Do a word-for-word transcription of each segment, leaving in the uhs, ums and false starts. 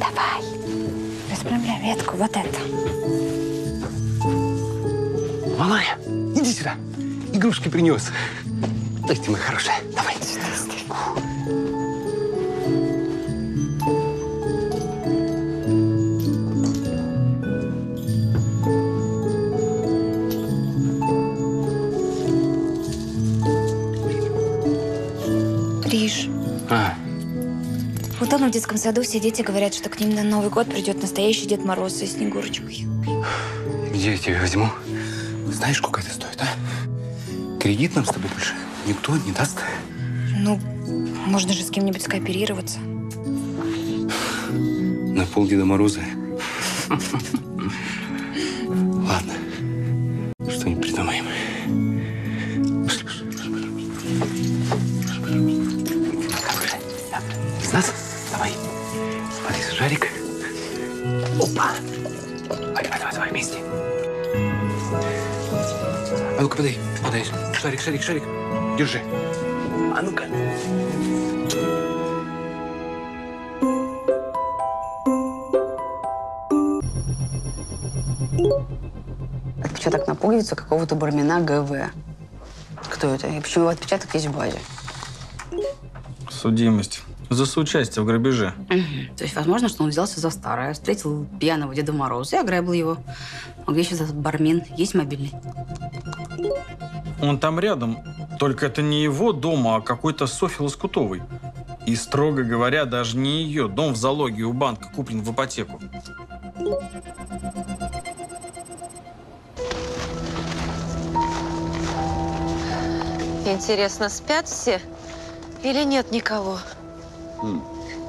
Давай. Распрямляй ветку. Вот это. Малая, иди сюда. Игрушки принес. Дайте, моя хорошая. Давай. Риш. А. Вот там в детском саду все дети говорят, что к ним на Новый год придет настоящий Дед Мороз со Снегурочкой. Где я тебе возьму? Знаешь, сколько это стоит, а? Кредит нам с тобой больше никто не даст. Ну, можно же с кем-нибудь скооперироваться. На пол Деда Мороза. Ладно. Что-нибудь придумаем. Пошли, пошли, пошли. Хорошая. Из нас? Давай. Смотри, шарик. Опа. Давай, давай, давай, давай, вместе. А ну-ка, подай, подай. Шарик, шарик, шарик. Держи. А ну-ка. Отпечаток на пуговицу какого-то бармена ГВ. Кто это? И почему его отпечаток есть в базе? Судимость. За соучастие в грабеже. Угу. То есть, возможно, что он взялся за старое, встретил пьяного Деда Мороза и ограбил его. А где сейчас этот бармен? Есть мобильный? Он там рядом. Только это не его дом, а какой-то Софьи Лоскутовой. И, строго говоря, даже не ее. Дом в залоге у банка куплен в ипотеку. Интересно, спят все или нет никого? Mm.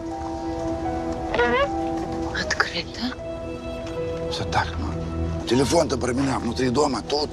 Открыто. Все так, ну. Телефон-то про меня внутри дома, тут.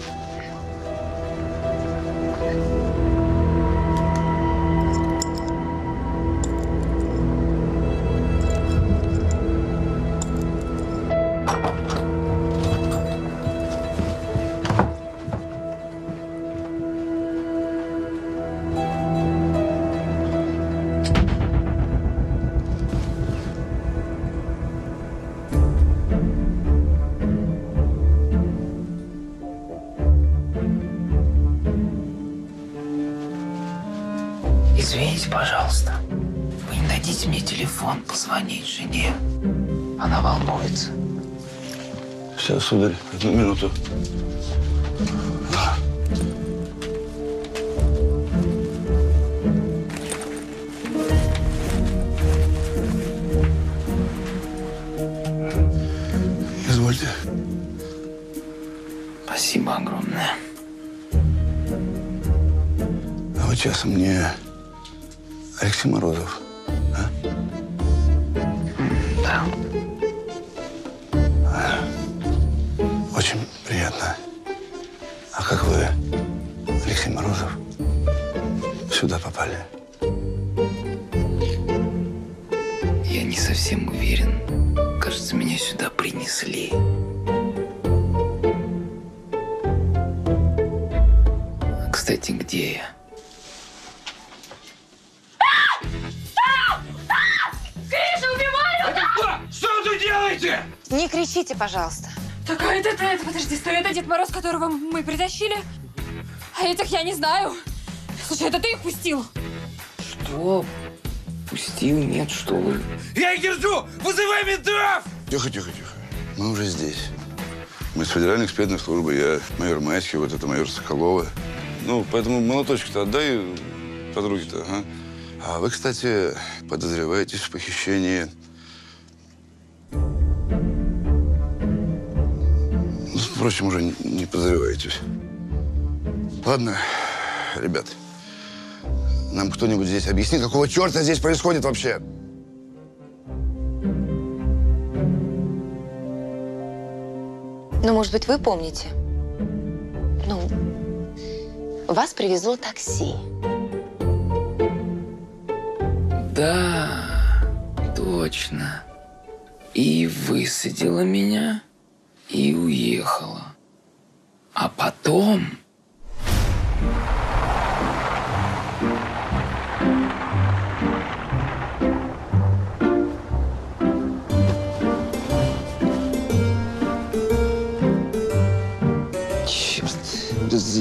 Извините, пожалуйста, вы не дадите мне телефон позвонить жене? Она волнуется. Сейчас, сударь, одну минуту. Извольте. Спасибо огромное. А вы часом мне Алексей Морозов, а? Да. А, очень приятно. А как вы, Алексей Морозов, сюда попали? Я не совсем уверен. Кажется, меня сюда принесли. Кстати, где я? Не кричите, пожалуйста. Так, а это, это, это, подожди, стой, это Дед Мороз, которого мы притащили? А этих я не знаю. Слушай, это ты их пустил? Что? Пустил? Нет, что вы. Я их держу! Вызывай ментов! Тихо, тихо, тихо. Мы уже здесь. Мы с федеральной экспертной службы. Я майор Майский, вот это майор Соколова. Ну, поэтому молоточек-то отдай подруге-то, ага. А вы, кстати, подозреваетесь в похищении... Впрочем, уже не подозреваетесь. Ладно, ребят, нам кто-нибудь здесь объяснит, какого черта здесь происходит вообще? Ну, может быть, вы помните? Ну, вас привезло такси. Да, точно. И высадила меня, и уехала. А потом...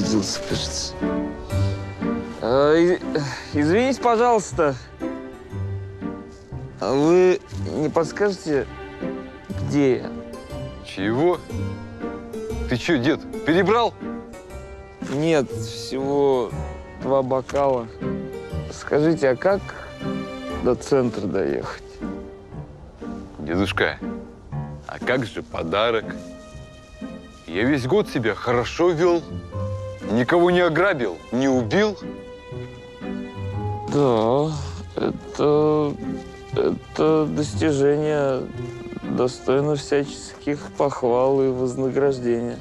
заблудился, кажется. А, и- извините, пожалуйста. А вы не подскажете, где я? Чего? Ты что, дед, перебрал? Нет, всего два бокала. Скажите, а как до центра доехать? Дедушка, а как же подарок? Я весь год себя хорошо вел, никого не ограбил, не убил. Да, это, это достижение достойно всяческих похвал и вознаграждения.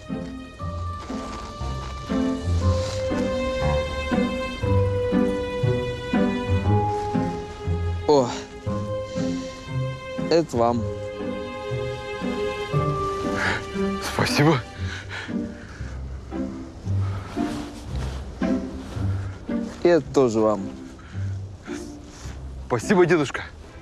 О, это вам. Спасибо. И это тоже вам. Спасибо, дедушка.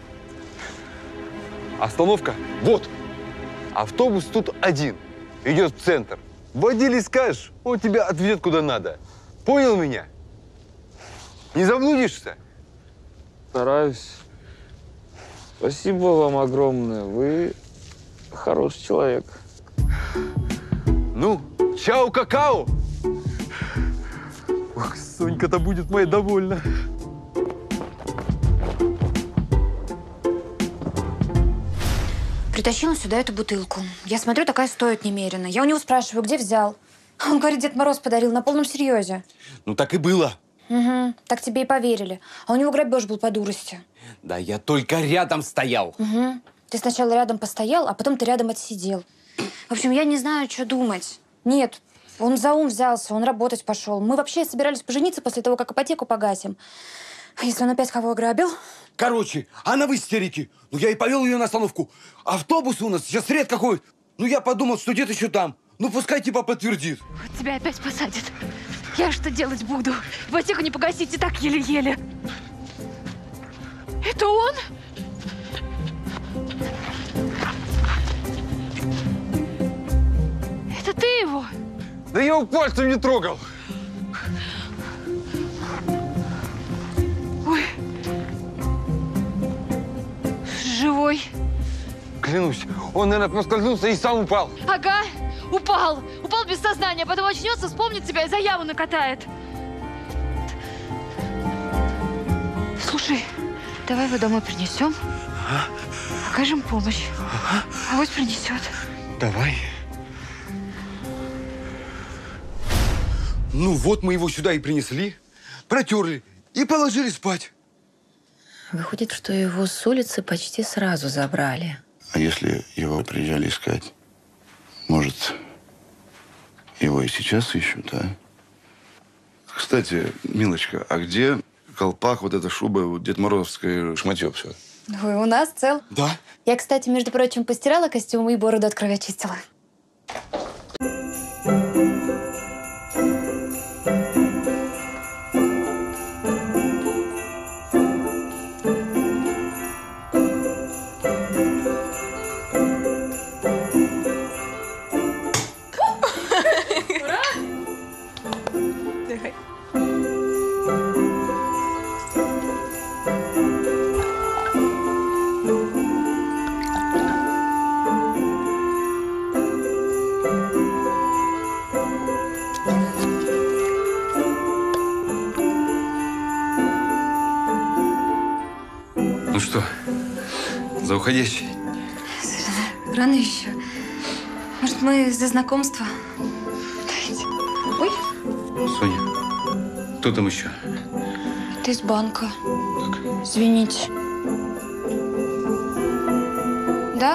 Остановка вот. Автобус тут один. Идет в центр. Водили скажешь, он тебя отведет куда надо. Понял меня? Не заблудишься? Стараюсь. Спасибо вам огромное. Вы хороший человек. Ну, чао, какао! Ох, Сонька-то будет моя довольна. Притащила сюда эту бутылку. Я смотрю, такая стоит немерено. Я у него спрашиваю, где взял. Он говорит, Дед Мороз подарил на полном серьезе. Ну, так и было. Угу, так тебе и поверили. А у него грабеж был по дурости. Да я только рядом стоял. Угу. Ты сначала рядом постоял, а потом ты рядом отсидел. В общем, я не знаю, что думать. Нет, он за ум взялся, он работать пошел. Мы вообще собирались пожениться после того, как ипотеку погасим. А если он опять кого ограбил? Короче, она в истерике. Ну, я и повел ее на остановку. Автобус у нас сейчас редко ходит. Ну, я подумал, что где-то еще там. Ну, пускай типа подтвердит. Вот тебя опять посадят. Я что делать буду? Ипотеку не погасить и так еле-еле. Это он? Это ты его? Да я его пальцем не трогал. Ой. Живой. Клянусь, он, наверное, поскользнулся и сам упал. Ага, упал. Упал без сознания, потом очнется, вспомнит тебя и заяву накатает. Слушай, давай его домой принесем. Ага. Окажем помощь. Ага. Авось принесет. Давай. Ну, вот мы его сюда и принесли, протерли и положили спать. Выходит, что его с улицы почти сразу забрали. А если его приезжали искать? Может, его и сейчас ищут, а? Кстати, Милочка, а где колпак, вот эта шуба, вот Дед Морозовское шматье все? Ой, у нас цел. Да? Я, кстати, между прочим, постирала костюмы и бороду от крови очистила. Ну что, за уходящий? Рано еще. Может, мы за знакомство? Давайте. Ой, Соня, кто там еще? это из банка. Так. Извините. Да?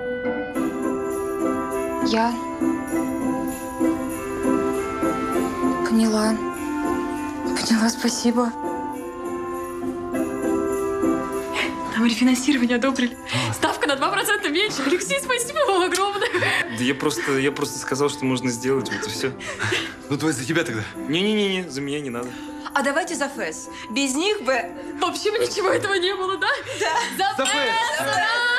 Я. Поняла. Поняла, спасибо. Нам рефинансирование одобрили. Ставка на два процента меньше. Алексей, спасибо вам огромное. Да я просто, я просто сказал, что можно сделать, вот и все. Ну, давай за тебя тогда. Не-не-не, за меня не надо. А давайте за ФЭС. Без них бы... Вообще бы ничего этого не было, да? Да. За За ФЭС! ФЭС! Ура!